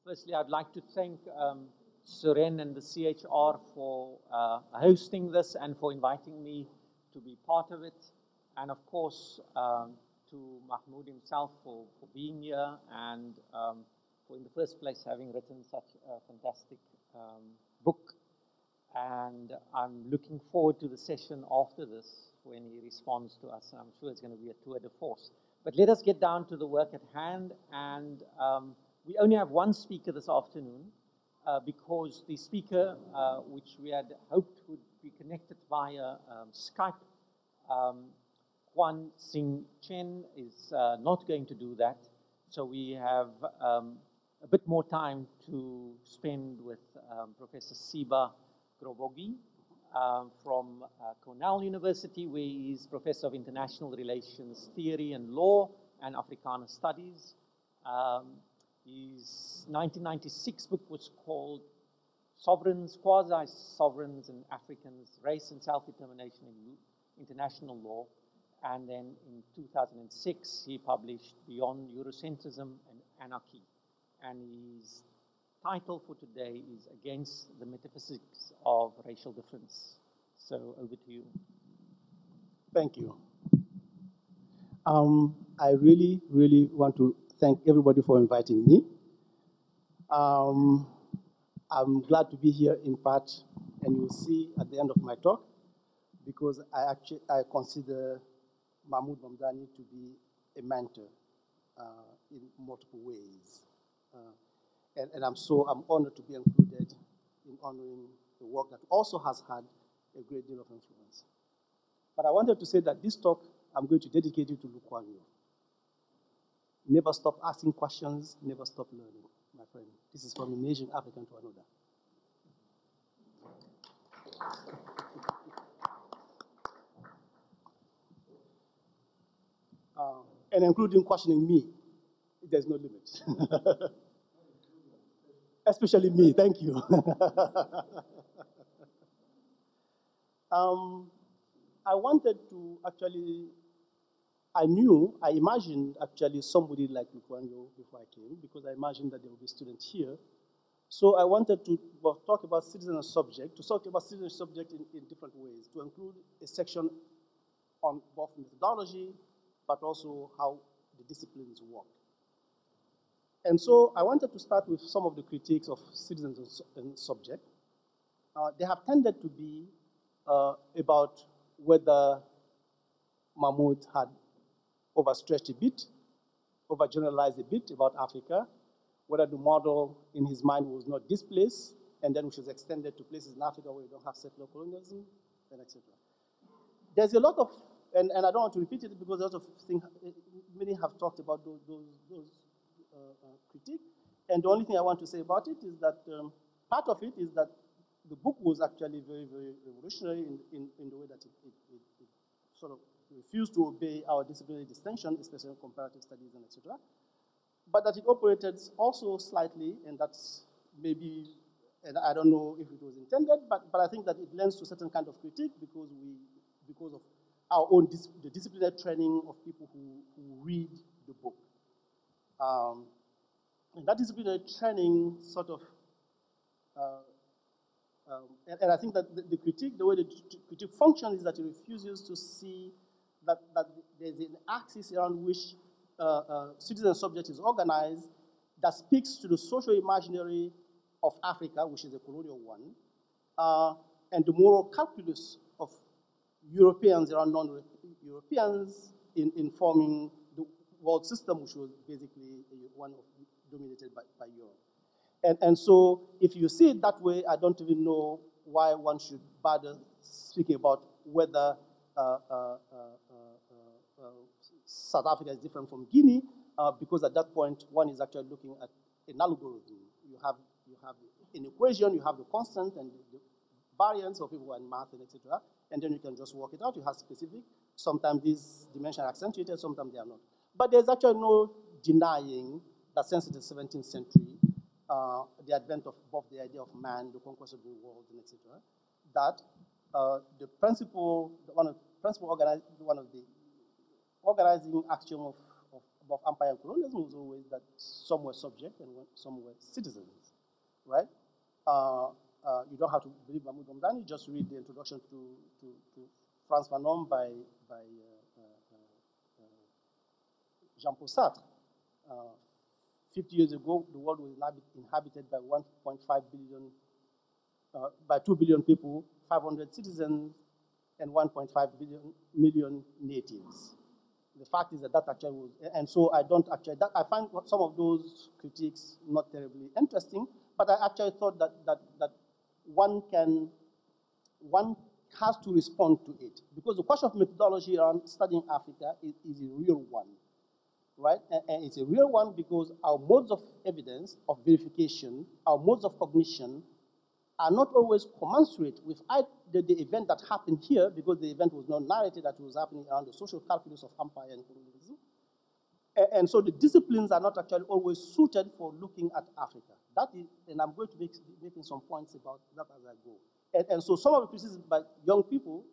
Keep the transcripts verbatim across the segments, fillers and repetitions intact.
Firstly, I'd like to thank um, Suren and the C H R for uh, hosting this and for inviting me to be part of it. And of course, um, to Mahmood himself for, for being here and um, for, in the first place, having written such a fantastic um, book. And I'm looking forward to the session after this when he responds to us. I'm sure it's going to be a tour de force. But let us get down to the work at hand. And um, we only have one speaker this afternoon uh, because the speaker, uh, which we had hoped would be connected via um, Skype, um, Kwan Sing Chen, is uh, not going to do that. So we have um, a bit more time to spend with um, Professor Siba Grovogui um, from uh, Cornell University, where he is Professor of International Relations Theory and Law and Africana Studies. Um, his nineteen ninety-six book was called Sovereigns, Quasi-Sovereigns and Africans, Race and Self-Determination in International Law. And then in two thousand six, he published Beyond Eurocentrism and Anarchy. And his title for today is Against the Metaphysics of Racial Difference. So over to you. Thank you. Um, I really, really want to thank everybody for inviting me. Um, I'm glad to be here in part, and you'll see at the end of my talk, because I actually I consider Mahmood Mamdani to be a mentor uh, in multiple ways. Uh, and, and I'm so I'm honored to be included in honoring the work that also has had a great deal of influence. But I wanted to say that this talk, I'm going to dedicate it to Lukwanyo. Never stop asking questions, never stop learning, my friend. This is from an Asian African to another. Um, and including questioning me, there's no limit. Especially me, thank you. um, I wanted to actually, I knew, I imagined actually somebody like Lukwanyo before I came, because I imagined that there would be students here. So I wanted to well, talk about citizen and subject, to talk about citizen and subject in, in different ways, to include a section on both methodology, but also how the disciplines work. And so I wanted to start with some of the critiques of citizens and subject. Uh, they have tended to be uh, about whether Mahmood had overstretched a bit, overgeneralized a bit about Africa, whether the model in his mind was not displaced, and then which was extended to places in Africa where you don't have settler colonialism, and et cetera. There's a lot of, and, and I don't want to repeat it because a lot of things, many have talked about those, those, those uh, uh, critiques, and the only thing I want to say about it is that um, part of it is that the book was actually very, very revolutionary in, in, in the way that it, it, it, it sort of refused to obey our disciplinary distinction, especially in comparative studies and et cetera. But that it operated also slightly, and that's maybe, and I don't know if it was intended, but, but I think that it lends to a certain kind of critique because we, because of our own, dis, the disciplinary training of people who, who read the book. Um, and that disciplinary training sort of, uh, um, and, and I think that the, the critique, the way the critique functions is that it refuses to see that, that there's an axis around which uh, uh, citizen subject is organized that speaks to the social imaginary of Africa, which is a colonial one, uh, and the moral calculus of Europeans around non-Europeans in, in forming the world system, which was basically one of, dominated by, by Europe. And, and so if you see it that way, I don't even know why one should bother speaking about whether uh, uh, uh, uh, uh, South Africa is different from Guinea, uh, because at that point, one is actually looking at an algorithm. You have, you have an equation, you have the constant and the, the variance of people who are in math and et cetera, and then you can just work it out. You have specific. Sometimes these dimensions are accentuated, sometimes they are not. But there's actually no denying that since the seventeenth century, uh, the advent of both the idea of man, the conquest of the world, and et cetera, that uh, the principle, one of the principal organize, one of the organizing action of, of both empire and colonialism was always that some were subject and some were citizens, right? Uh, uh, you don't have to believe Mahmood Mamdani, just read the introduction to, to, to Franz Fanon by, by uh, uh, uh, Jean-Paul Sartre. Uh, fifty years ago, the world was inhabited by one point five billion, uh, by two billion people, five hundred citizens, and one point five billion million natives. The fact is that that actually was, and so I don't actually, that, I find some of those critiques not terribly interesting, but I actually thought that, that, that one can, one has to respond to it. Because the question of methodology around studying Africa is, is a real one, right? And, and it's a real one because our modes of evidence, of verification, our modes of cognition are not always commensurate with either the event that happened here, because the event was not narrated that was happening around the social calculus of empire and colonialism. And, and so the disciplines are not actually always suited for looking at Africa. That is, and I'm going to make making some points about that as I go. And, and so some of the criticism by young people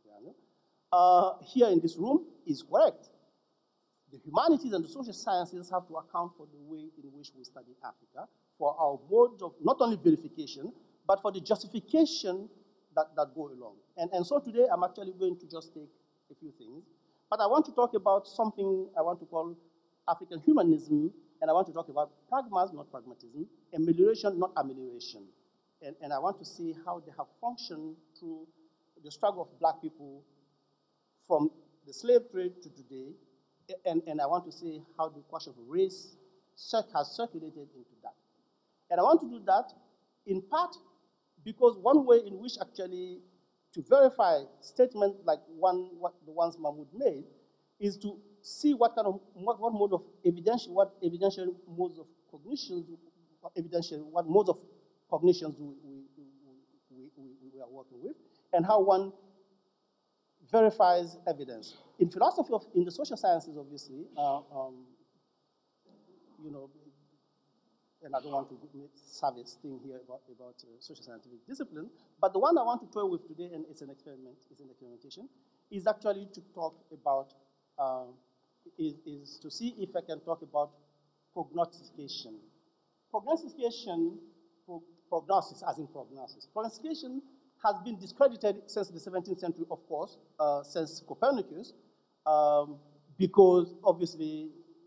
uh, here in this room is correct. The humanities and the social sciences have to account for the way in which we study Africa, for our mode of not only verification, but for the justification that, that go along. And, and so today I'm actually going to just take a few things, but I want to talk about something I want to call African humanism, and I want to talk about pragmas, not pragmatism, amelioration, not amelioration. And, and I want to see how they have functioned through the struggle of black people from the slave trade to today, and, and I want to see how the question of race has circulated into that. And I want to do that in part because one way in which actually to verify statements like one, what the ones Mahmood made is to see what kind of, what, what mode of evidential, what evidential modes of cognition, what evidential, what modes of cognitions we, we, we, we, we are working with, and how one verifies evidence. In philosophy, of, in the social sciences, obviously, uh, um, you know, and I don't want to make savage thing here about, about uh, social scientific discipline, but the one I want to toy with today, and it's an experiment, it's an experimentation, is actually to talk about, uh, is, is to see if I can talk about prognostication. Prognostication, pro prognosis, as in prognosis. Prognostication has been discredited since the seventeenth century, of course, uh, since Copernicus, um, because obviously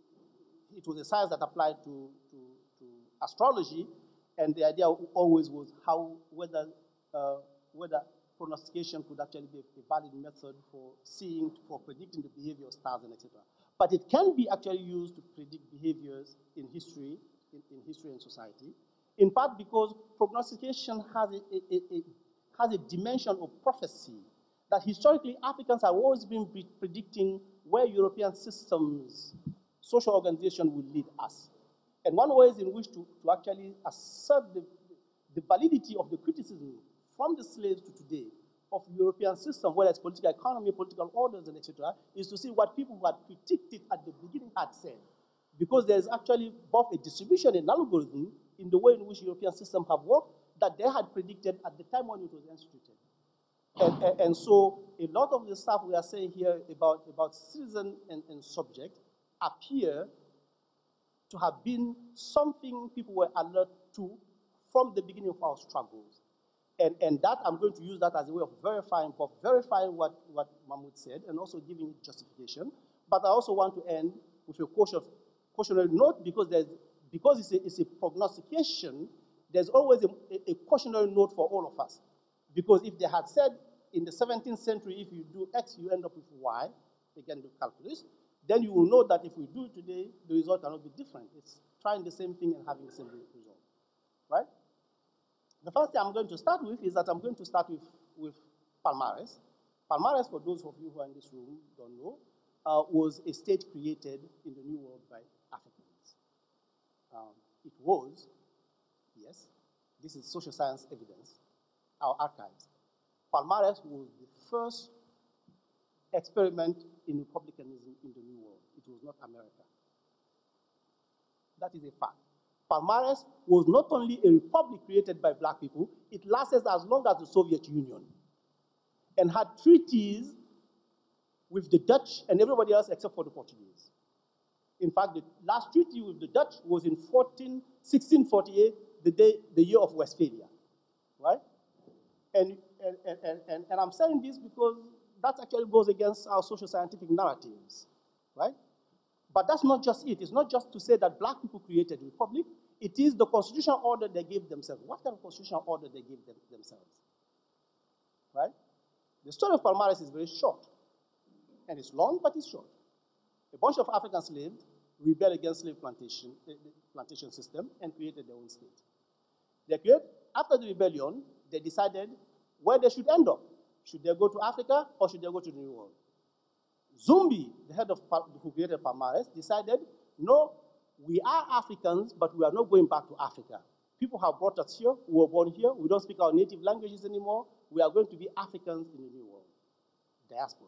it was a science that applied to, to astrology, and the idea always was how whether uh, whether prognostication could actually be a valid method for seeing, for predicting the behavior of stars and et cetera. But it can be actually used to predict behaviors in history, in, in history and society, in part because prognostication has a, a, a, has a dimension of prophecy, that historically Africans have always been pre predicting where European systems, social organization will lead us. And one way in which to, to actually assert the, the validity of the criticism from the slaves to today of European system, whether it's political economy, political orders, and et cetera, is to see what people who had predicted at the beginning had said. Because there's actually both a distribution and algorithm in the way in which European systems have worked that they had predicted at the time when it was instituted. And, and, and so a lot of the stuff we are saying here about, about citizen and, and subject appear to have been something people were alert to from the beginning of our struggles. And, and that, I'm going to use that as a way of verifying, both verifying what, what Mahmood said and also giving it justification. But I also want to end with a caution, cautionary note, because, there's, because it's, a, it's a prognostication, there's always a, a cautionary note for all of us. Because if they had said in the seventeenth century, if you do X, you end up with Y, again, the calculus, then you will know that if we do it today, the result cannot be different. It's trying the same thing and having the same result, right? The first thing I'm going to start with is that I'm going to start with, with Palmares. Palmares, for those of you who are in this room don't know, uh, was a state created in the New World by Africans. Um, it was, yes, this is social science evidence, our archives. Palmares was the first experiment in republicanism in the New World. It was not America. That is a fact. Palmares was not only a republic created by black people, it lasted as long as the Soviet Union and had treaties with the Dutch and everybody else except for the Portuguese. In fact, the last treaty with the Dutch was in sixteen forty-eight, the, day, the year of Westphalia, right? And, and, and, and, and I'm saying this because that actually goes against our social scientific narratives, right? But that's not just it. It's not just to say that black people created the republic. It is the constitutional order they gave themselves. What kind of constitutional order they gave them, themselves, right? The story of Palmares is very short, and it's long, but it's short. A bunch of African slaves rebelled against slave plantation, the plantation system and created their own state. They created, after the rebellion, they decided where they should end up. Should they go to Africa or should they go to the New World? Zumbi, the head of who created Palmares, decided, no, we are Africans, but we are not going back to Africa. People have brought us here, we were born here, we don't speak our native languages anymore, we are going to be Africans in the New World. Diaspora.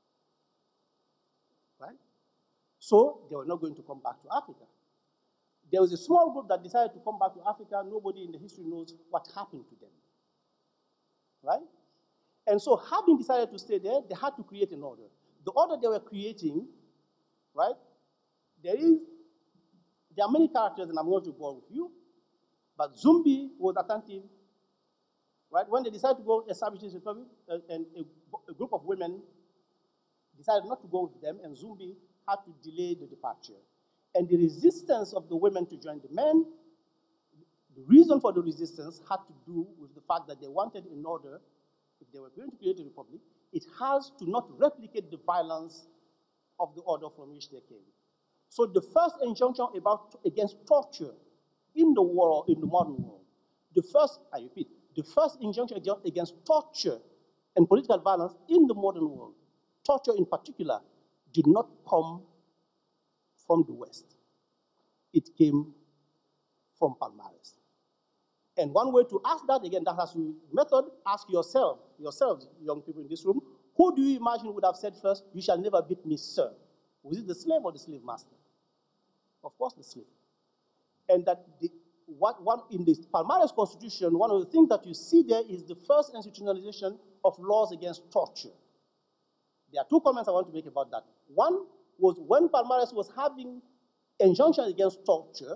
Right? So they were not going to come back to Africa. There was a small group that decided to come back to Africa. Nobody in the history knows what happened to them. Right? And so having decided to stay there, they had to create an order. The order they were creating, right, there is, there are many characters, and I'm going to go with you, but Zumbi was attentive, right? When they decided to go establish this republic, uh, and a, a group of women decided not to go with them, and Zumbi had to delay the departure. And the resistance of the women to join the men, the reason for the resistance had to do with the fact that they wanted an order. If they were going to create a republic, it has to not replicate the violence of the order from which they came. So the first injunction about, against torture in the world, in the modern world, the first, I repeat, the first injunction against torture and political violence in the modern world, torture in particular, did not come from the West. It came from Palmares. And one way to ask that, again, that has to be method, ask yourself, yourselves, young people in this room, who do you imagine would have said first, you shall never beat me, sir? Was it the slave or the slave master? Of course, the slave. And that the, what, one, in the Palmares Constitution, one of the things that you see there is the first institutionalization of laws against torture. There are two comments I want to make about that. One was when Palmares was having injunctions against torture,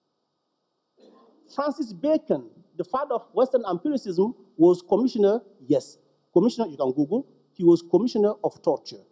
Francis Bacon, the father of Western empiricism, was commissioner, yes, commissioner, you can Google, he was commissioner of torture.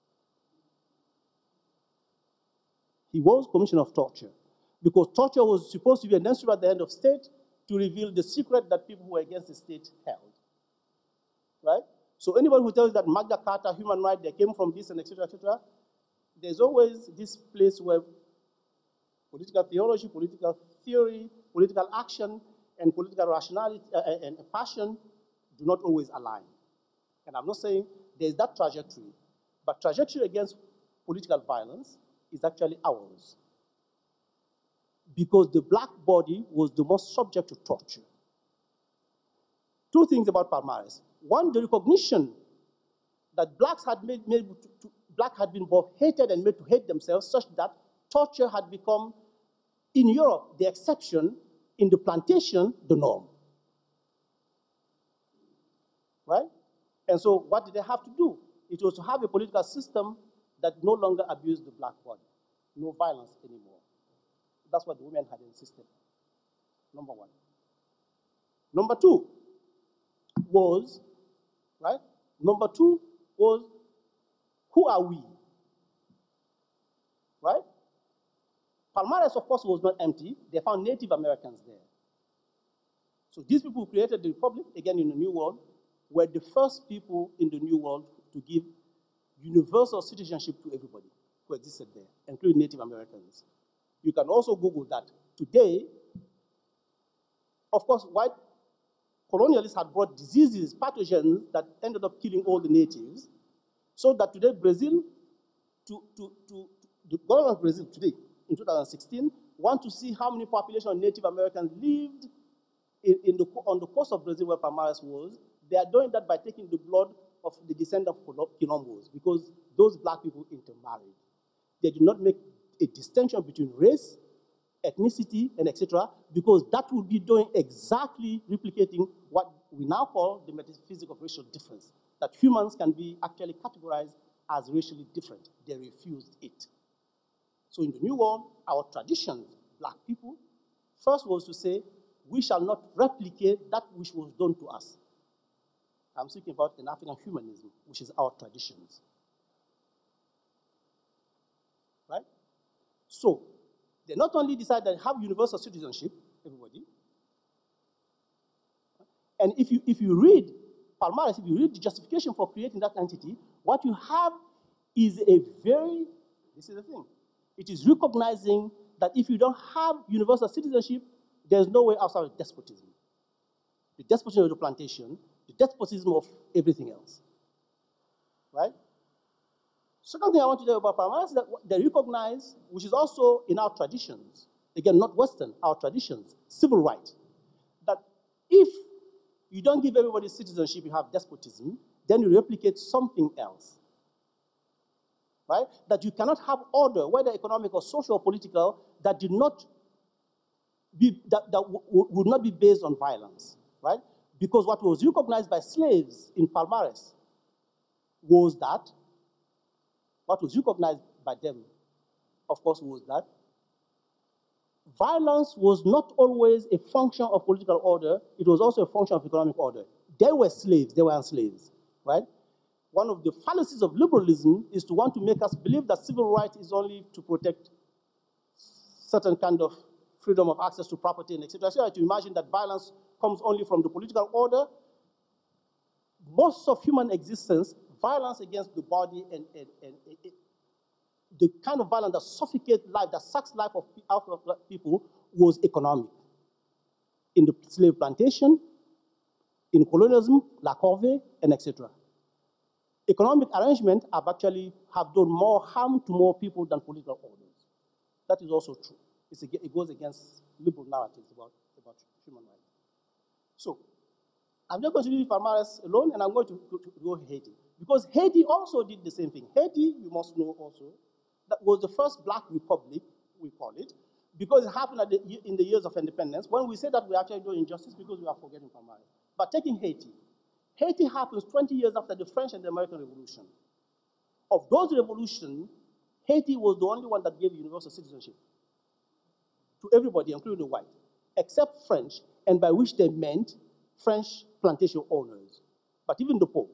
He was commissioner of torture because torture was supposed to be an instrument at the end of state to reveal the secret that people who were against the state held, right? So anyone who tells you that Magna Carta, human rights, they came from this and et cetera, et cetera, there's always this place where political theology, political theory, political action, and political rationality uh, and passion do not always align. And I'm not saying there's that trajectory, but trajectory against political violence is actually ours. Because the black body was the most subject to torture. Two things about Palmares. One, the recognition that blacks had made, made to, to, black had been both hated and made to hate themselves, such that torture had become, in Europe, the exception, in the plantation, the norm. Right? And so what did they have to do? It was to have a political system that no longer abused the black body. No violence anymore. That's what the women had insisted. Number one. Number two was, right? Number two was, who are we? Right? Palmares, of course, was not empty. They found Native Americans there. So these people who created the Republic, again in the New World, were the first people in the New World to give universal citizenship to everybody who existed there, including Native Americans. You can also Google that. Today, of course, white colonialists had brought diseases, pathogens that ended up killing all the natives, so that today Brazil, to, to, to, the government of Brazil today, in two thousand sixteen, want to see how many population of Native Americans lived in, in the, on the coast of Brazil where Palmares was. They are doing that by taking the blood of the descendants of Quilombos, because those black people intermarried. They did not make a distinction between race, ethnicity, and et cetera, because that would be doing exactly replicating what we now call the metaphysics of racial difference, that humans can be actually categorized as racially different. They refused it. So in the New World, our traditions, black people, first was to say, we shall not replicate that which was done to us. I'm speaking about an African humanism, which is our traditions. Right? So, they not only decide that they have universal citizenship, everybody, and if you, if you read Palmares, if you read the justification for creating that entity, what you have is a very, this is the thing, it is recognizing that if you don't have universal citizenship, there's no way outside of despotism. The despotism of the plantation, the despotism of everything else, right? Second thing I want to tell you about Palmares is that they recognize, which is also in our traditions, again, not Western, our traditions, civil rights, that if you don't give everybody citizenship, you have despotism, then you replicate something else, right? That you cannot have order, whether economic or social or political, that did not be, that, that would not be based on violence, right? Because what was recognized by slaves in Palmares was that, what was recognized by them, of course, was that violence was not always a function of political order, it was also a function of economic order. They were slaves, they weren't slaves, right? One of the fallacies of liberalism is to want to make us believe that civil rights is only to protect certain kind of freedom of access to property and et cetera. So to imagine that violence comes only from the political order. Most of human existence, violence against the body and, and, and, and the kind of violence that suffocates life, that sucks life of, out of people, was economic. In the slave plantation, in colonialism, La Corvée, and et cetera. Economic arrangements have actually have done more harm to more people than political orders. That is also true. It's a, it goes against liberal narratives about, about human rights. So, I'm not going to leave Palmares alone, and I'm going to, to, to go to Haiti. Because Haiti also did the same thing. Haiti, you must know also, that was the first black republic, we call it, because it happened at the, in the years of independence. When we say that, we actually do injustice because we are forgetting Palmares. But taking Haiti, Haiti happens twenty years after the French and the American Revolution. Of those revolutions, Haiti was the only one that gave universal citizenship to everybody, including the white, except French, and by which they meant French plantation owners, but even the poor,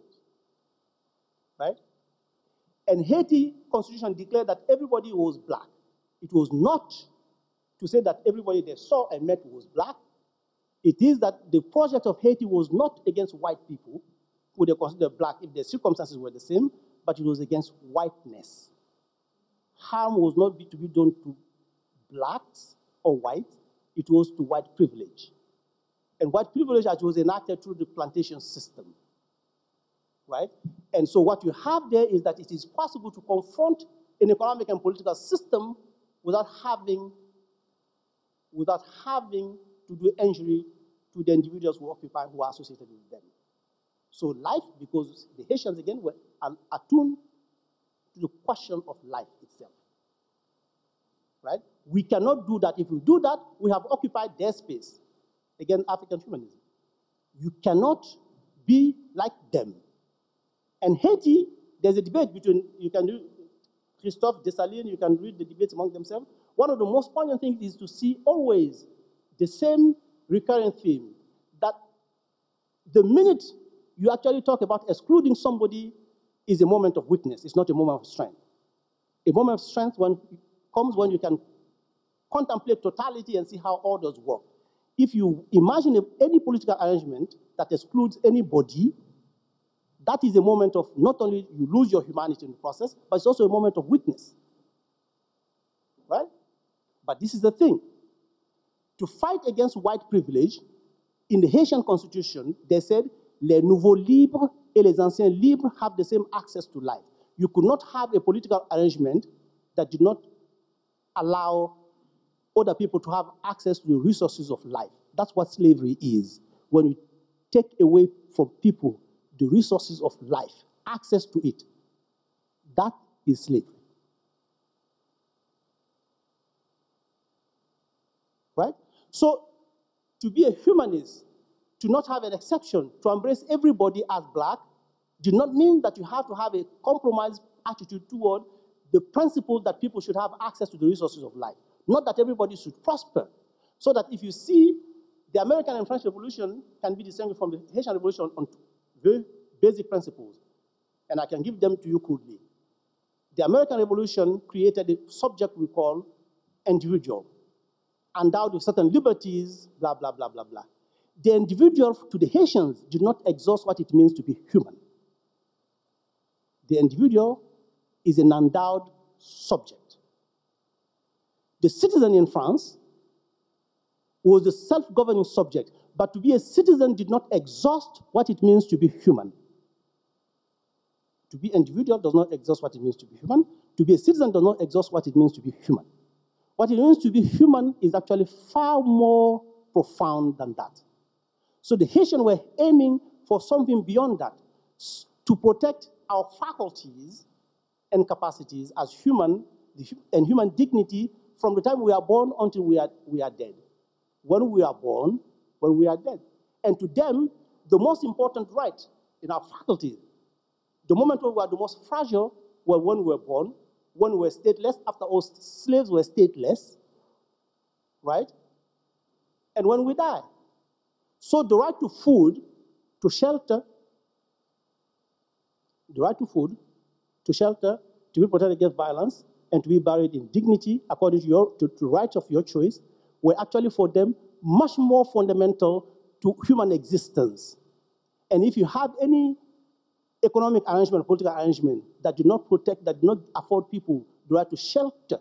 right? And Haiti constitution declared that everybody was black. It was not to say that everybody they saw and met was black. It is that the project of Haiti was not against white people who they considered black if their circumstances were the same, but it was against whiteness. Harm was not to be done to blacks or whites, it was to white privilege. And white privilege as was enacted through the plantation system, right? And so what you have there is that it is possible to confront an economic and political system without having, without having to do injury to the individuals who occupy, who are associated with them. So life, because the Haitians, again, were attuned to the question of life itself, right? We cannot do that. If we do that, we have occupied their space. Again, African humanism. You cannot be like them. And Haiti, there's a debate between, you can do Christophe Dessalines, you can read the debates among themselves. One of the most poignant things is to see always the same recurring theme, that the minute you actually talk about excluding somebody is a moment of weakness, it's not a moment of strength. A moment of strength when, comes when you can contemplate totality and see how orders work. If you imagine any political arrangement that excludes anybody, that is a moment of not only you lose your humanity in the process, but it's also a moment of weakness, right? But this is the thing. To fight against white privilege, in the Haitian constitution, they said, les nouveaux libres et les anciens libres have the same access to life. You could not have a political arrangement that did not allow other people to have access to the resources of life. That's what slavery is. When you take away from people the resources of life, access to it, that is slavery. Right? So, to be a humanist, to not have an exception, to embrace everybody as black, did not mean that you have to have a compromised attitude toward the principle that people should have access to the resources of life, not that everybody should prosper. So that if you see, the American and French Revolution can be distinguished from the Haitian Revolution on very basic principles, and I can give them to you crudely. The American Revolution created a subject we call individual, endowed with certain liberties, blah, blah, blah, blah, blah. The individual, to the Haitians, did not exhaust what it means to be human. The individual is an endowed subject. The citizen in France was a self-governing subject, but to be a citizen did not exhaust what it means to be human. To be individual does not exhaust what it means to be human. To be a citizen does not exhaust what it means to be human. What it means to be human is actually far more profound than that. So the Haitians were aiming for something beyond that, to protect our faculties and capacities as human and human dignity from the time we are born until we are, we are dead. When we are born, when we are dead. And to them, the most important right in our faculties, the moment when we are the most fragile, was when we were born, when we were stateless, after all slaves were stateless, right? And when we die. So the right to food, to shelter, the right to food, to shelter, to be protected against violence, and to be buried in dignity according to, your, to, to the rights of your choice, were actually for them much more fundamental to human existence. And if you have any economic arrangement, political arrangement that do not protect, that do not afford people the right to shelter,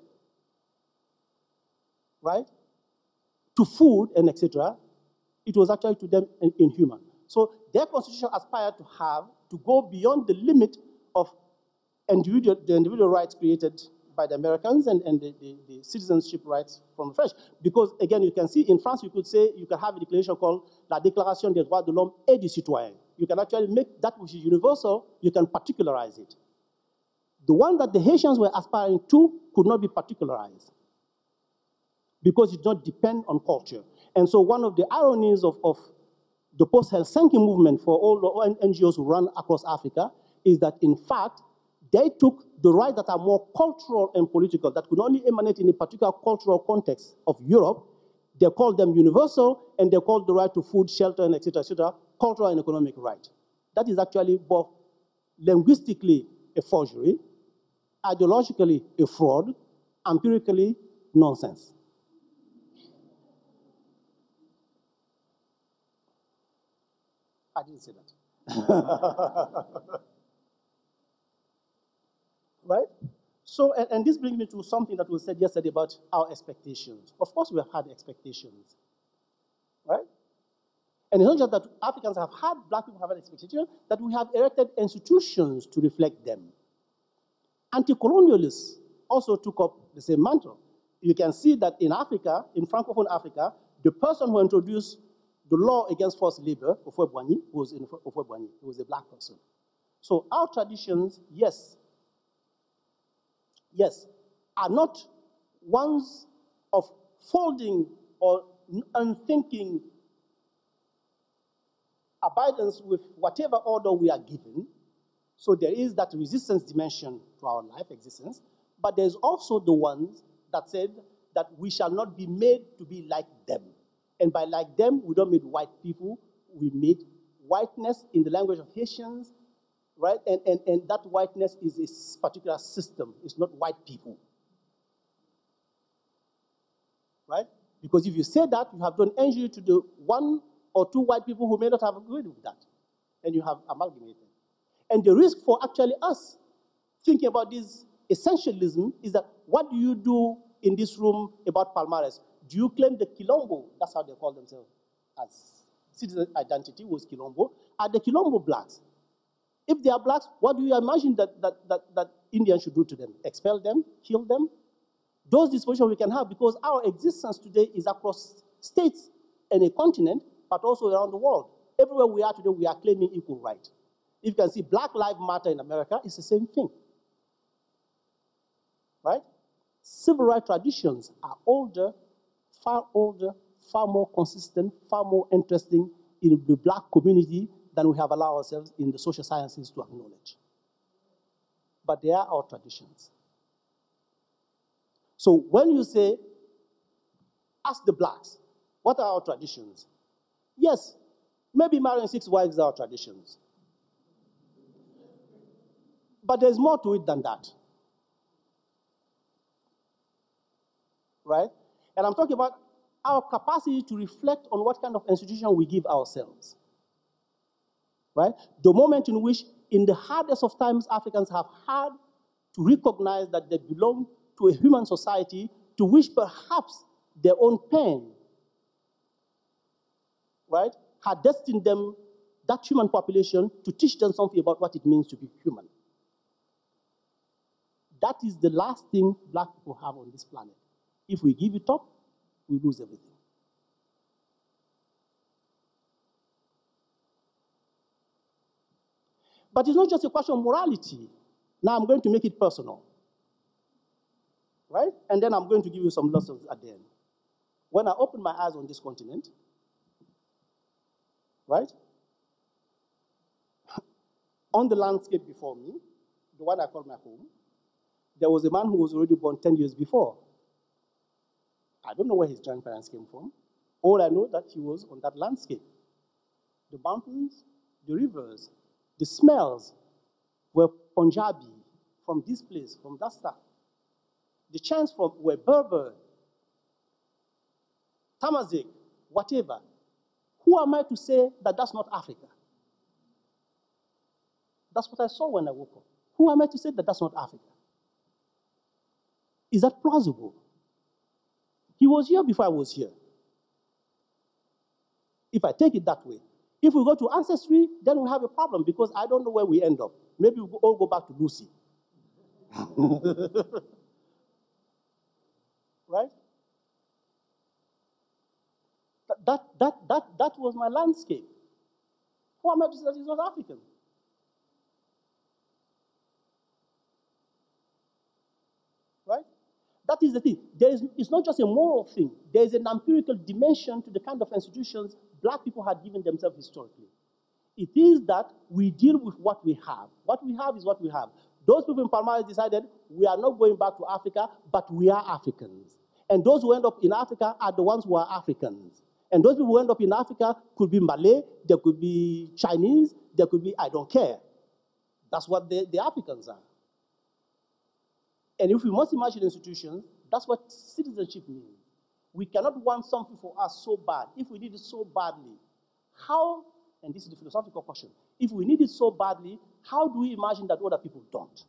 right, to food and et cetera, it was actually to them inhuman. So their constitution aspired to have, to go beyond the limit of individual, the individual rights created by the Americans and, and the, the, the citizenship rights from the French. Because again, you can see in France, you could say, you can have a declaration called La Déclaration des droits de l'homme et du citoyen. You can actually make that which is universal, you can particularize it. The one that the Haitians were aspiring to could not be particularized because it did not depend on culture. And so one of the ironies of, of the post-Helsinki movement for all the N G Os who run across Africa is that, in fact, they took the rights that are more cultural and political, that could only emanate in a particular cultural context of Europe. They called them universal, and they called the right to food, shelter, and et cetera, et cetera, cultural and economic right. That is actually both linguistically a forgery, ideologically a fraud, empirically nonsense. I didn't say that. Right? So, and, and this brings me to something that was said yesterday about our expectations. Of course, we have had expectations, right? And it's not just that Africans have had, black people have had expectations, that we have erected institutions to reflect them. Anti-colonialists also took up the same mantra. You can see that in Africa, in Francophone Africa, the person who introduced the law against forced labor, Ofwe-Boigny, was in Ofwe-Boigny. He was a black person. So our traditions, yes, yes, are not ones of folding or unthinking abidance with whatever order we are given. So there is that resistance dimension to our life existence, but there's also the ones that said that we shall not be made to be like them. And by like them, we don't mean white people, we mean whiteness in the language of Haitians, right? And, and, and that whiteness is a particular system, it's not white people, right? Because if you say that, you have done injury to the one or two white people who may not have agreed with that, and you have amalgamated. And the risk for actually us thinking about this essentialism is that what do you do in this room about Palmares? Do you claim the Quilombo? That's how they call themselves as citizen identity was Quilombo. Are the Quilombo blacks? If they are blacks, what do you imagine that, that, that, that Indians should do to them? Expel them? Kill them? Those dispositions we can have because our existence today is across states and a continent, but also around the world. Everywhere we are today, we are claiming equal right. If you can see Black Lives Matter in America, it's the same thing, right? Civil rights traditions are older, far older, far more consistent, far more interesting in the black community than we have allowed ourselves in the social sciences to acknowledge. But they are our traditions. So when you say, ask the blacks, what are our traditions? Yes, maybe marrying six wives are our traditions. But there's more to it than that. Right? And I'm talking about our capacity to reflect on what kind of institution we give ourselves. Right? The moment in which, in the hardest of times, Africans have had to recognize that they belong to a human society to which perhaps their own pain, right, had destined them, that human population, to teach them something about what it means to be human. That is the last thing black people have on this planet. If we give it up, we lose everything. But it's not just a question of morality. Now I'm going to make it personal. Right? And then I'm going to give you some lessons at the end. When I opened my eyes on this continent, right, on the landscape before me, the one I call my home, there was a man who was already born ten years before. I don't know where his grandparents came from. All I know that he was on that landscape. The mountains, the rivers, the smells were Punjabi, from this place, from that side. The chants from were Berber, Tamazight, whatever. Who am I to say that that's not Africa? That's what I saw when I woke up. Who am I to say that that's not Africa? Is that plausible? He was here before I was here. If I take it that way. If we go to ancestry, then we have a problem because I don't know where we end up. Maybe we all go back to Lucy. Right? That, that, that, that, that was my landscape. Who am I to say that he's not African? Right? That is the thing. There is, it's not just a moral thing. There is an empirical dimension to the kind of institutions black people had given themselves historically. It is that we deal with what we have. What we have is what we have. Those people in Palmares decided we are not going back to Africa, but we are Africans. And those who end up in Africa are the ones who are Africans. And those people who end up in Africa could be Malay, there could be Chinese, there could be, I don't care. That's what the, the Africans are. And if we must imagine institutions, that's what citizenship means. We cannot want something for us so bad. If we need it so badly, how, and this is the philosophical question, if we need it so badly, how do we imagine that other people don't?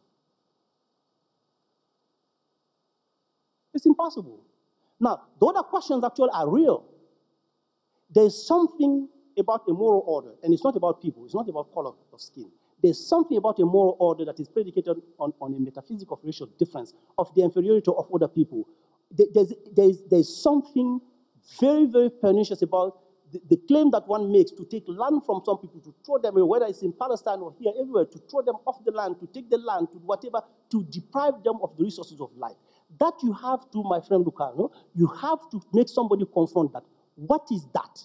It's impossible. Now, the other questions actually are real. There's something about a moral order, and it's not about people, it's not about color of skin. There's something about a moral order that is predicated on, on a metaphysics of racial difference, of the inferiority of other people. There's, there's, there's something very, very pernicious about the, the claim that one makes to take land from some people, to throw them away, whether it's in Palestine or here, everywhere, to throw them off the land, to take the land, to whatever, to deprive them of the resources of life. That you have to, my friend Lucano, you have to make somebody confront that. What is that?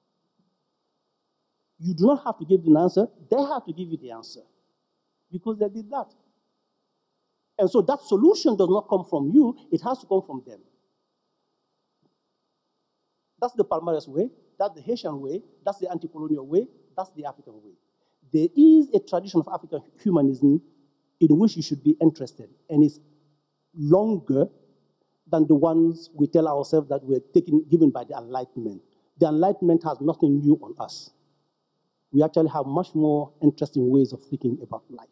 You do not have to give the answer. They have to give you the answer because they did that. And so that solution does not come from you. It has to come from them. That's the Palmares way. That's the Haitian way. That's the anti-colonial way. That's the African way. There is a tradition of African humanism in which you should be interested, and it's longer than the ones we tell ourselves that we're taken, given by the Enlightenment. The Enlightenment has nothing new on us. We actually have much more interesting ways of thinking about life.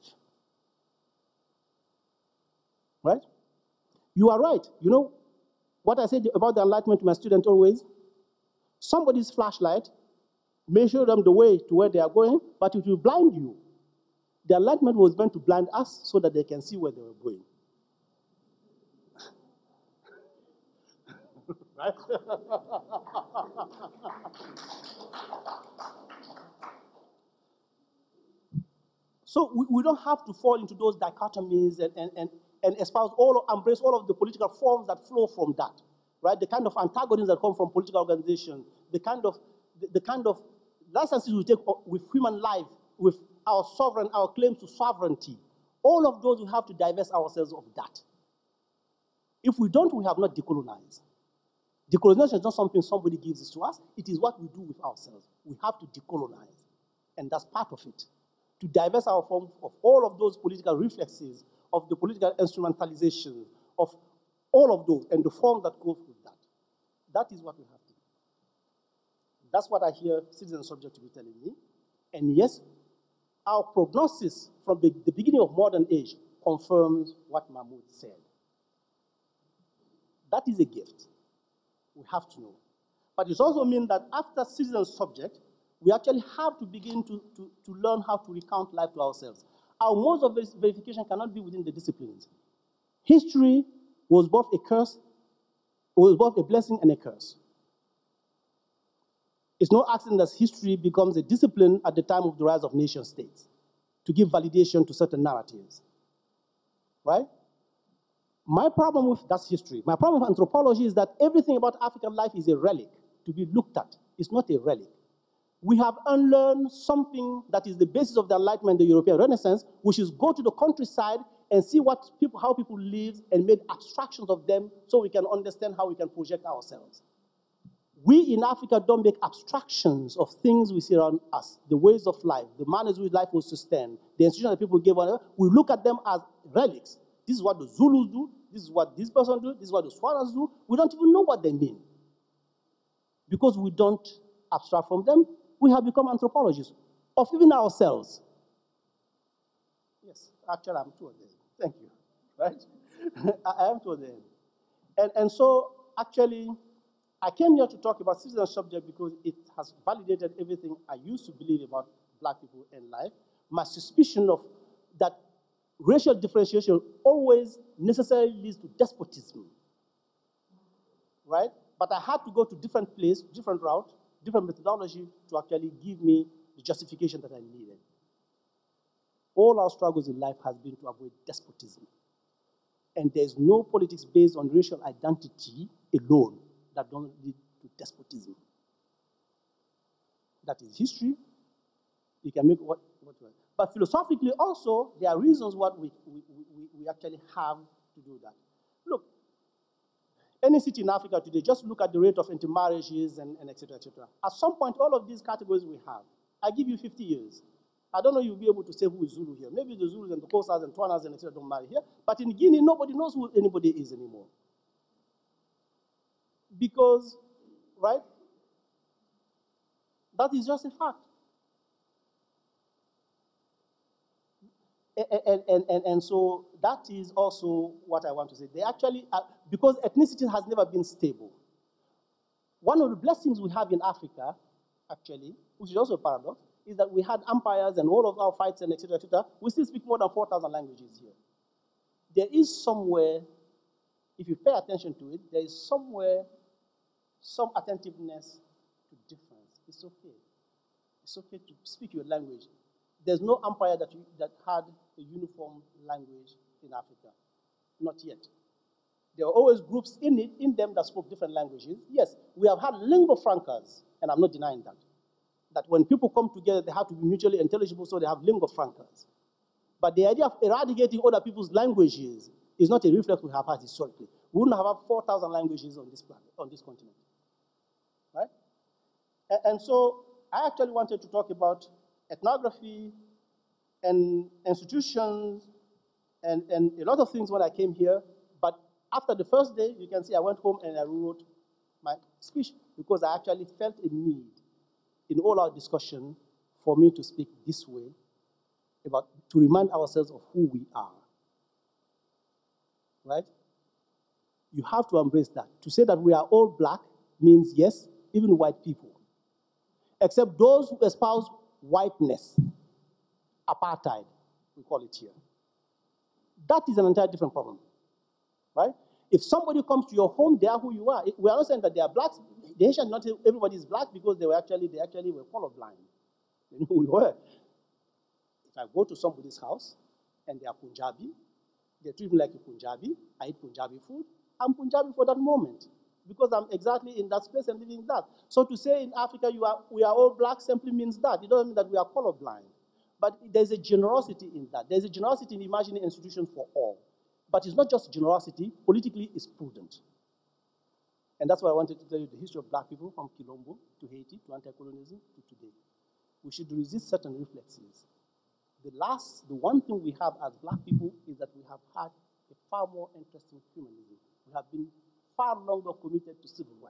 Right? You are right. You know what I said about the Enlightenment to my students always? Somebody's flashlight may show them the way to where they are going, but it will blind you. The Enlightenment was meant to blind us so that they can see where they were going. Right? So we, we don't have to fall into those dichotomies and, and, and, and espouse all, embrace all of the political forms that flow from that, right? The kind of antagonisms that come from political organizations, the kind of, the, the kind of licenses we take with human life, with our sovereign, our claims to sovereignty. All of those, we have to divest ourselves of that. If we don't, we have not decolonized. Decolonization is not something somebody gives to us. It is what we do with ourselves. We have to decolonize, and that's part of it. To divest our form of all of those political reflexes, of the political instrumentalization, of all of those, and the form that goes with that. That is what we have to do. That's what I hear citizen subject to be telling me. And yes, our prognosis from the, the beginning of modern age confirms what Mahmood said. That is a gift. We have to know. But it also means that after citizen subject, we actually have to begin to, to, to learn how to recount life to ourselves. Our modes of verification cannot be within the disciplines. History was both a curse, was both a blessing and a curse. It's no accident that history becomes a discipline at the time of the rise of nation states to give validation to certain narratives, right? My problem with, that's history. My problem with anthropology is that everything about African life is a relic to be looked at. It's not a relic. We have unlearned something that is the basis of the Enlightenment, the European Renaissance, which is go to the countryside and see what people, how people live and make abstractions of them so we can understand how we can project ourselves. We in Africa don't make abstractions of things we see around us, the ways of life, the manners which life was sustained, the institutions that people gave on. We look at them as relics. This is what the Zulus do, this is what this person do, this is what the Swanas do. We don't even know what they mean. Because we don't abstract from them, we have become anthropologists of even ourselves. Yes, actually I'm toward the end. Thank you, right? I am toward the end. And, and so actually, I came here to talk about citizen subject because it has validated everything I used to believe about black people and life. My suspicion of that racial differentiation always necessarily leads to despotism, right? But I had to go to different place, different route, different methodology to actually give me the justification that I needed. All our struggles in life has been to avoid despotism. And there's no politics based on racial identity alone that don't lead to despotism. That is history. You can make what, what you want. But philosophically also, there are reasons what we, we, we, we actually have to do that. Look, any city in Africa today, just look at the rate of intermarriages and, and et cetera, et cetera. At some point, all of these categories we have, I give you fifty years. I don't know you'll be able to say who is Zulu here. Maybe the Zulus and the Xhosas and Tswanas and et cetera don't marry here. But in Guinea, nobody knows who anybody is anymore. Because, right, that is just a fact. And, and, and, and so that is also what I want to say. They actually, uh, because ethnicity has never been stable. One of the blessings we have in Africa, actually, which is also a paradox, is that we had empires and all of our fights and et cetera, et cetera. We still speak more than four thousand languages here. There is somewhere, if you pay attention to it, there is somewhere some attentiveness to difference. It's okay. It's okay to speak your language. There's no empire that, you, that had a uniform language in Africa. Not yet. There are always groups in it, in them that spoke different languages. Yes, we have had lingua francas, and I'm not denying that. That when people come together, they have to be mutually intelligible, so they have lingua francas. But the idea of eradicating other people's languages is not a reflex we have had historically. We wouldn't have had four thousand languages on this planet, on this continent. Right? And, and so I actually wanted to talk about ethnography and institutions and, and a lot of things when I came here. But after the first day, you can see I went home and I wrote my speech because I actually felt a need in all our discussion for me to speak this way, about to remind ourselves of who we are. Right? You have to embrace that. To say that we are all black means, yes, even white people. Except those who espouse whiteness, apartheid, we call it here. That is an entirely different problem, right? If somebody comes to your home, they are who you are. We are not saying that they are blacks. The Haitians, not everybody is black because they were actually, they actually were colorblind. They knew who we were. If I go to somebody's house and they are Punjabi, they treat me like a Punjabi, I eat Punjabi food, I'm Punjabi for that moment because I'm exactly in that space and living that. So to say in Africa you are, we are all black simply means that. It doesn't mean that we are colorblind. But there's a generosity in that. There's a generosity in imagining institutions for all. But it's not just generosity, politically it's prudent. And that's why I wanted to tell you the history of black people from Quilombo to Haiti to anti-colonialism to today. We should resist certain reflexes. The last, the one thing we have as black people is that we have had a far more interesting humanism. We have been far longer committed to civil